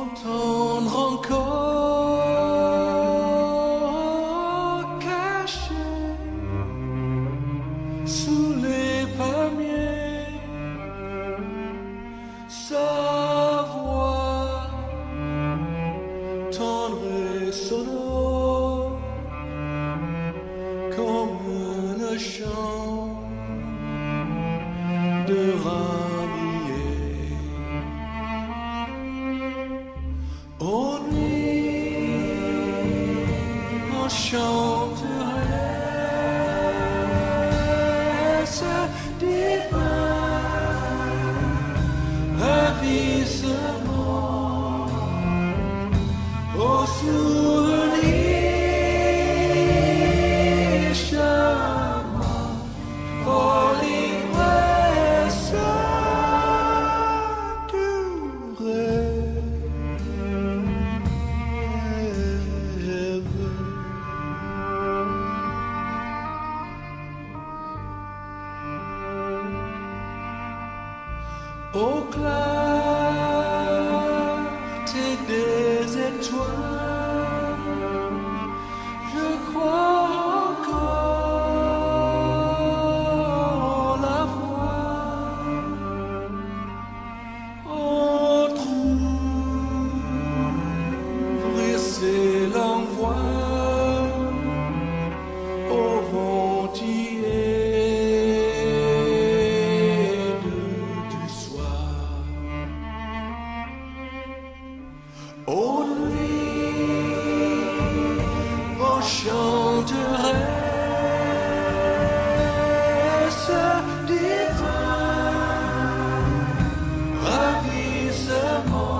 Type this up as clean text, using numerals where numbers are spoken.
tendre encore, caché sous les palmiers, sa voix tendre et sonore comme un chant de ramier. Aux nuits, on chanterait ce divin ravissement aux souvenirs charmants, folle ivresse du rêve. Aux clartés des étoiles, je crois encore la voir. Entr'ouvrir ses longues voiles au volontiers du soir. Aux nuits, on chanterait ce divin ravissement